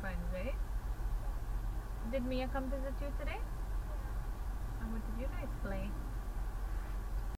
fine, right? Did Mia come visit you today? And what did you guys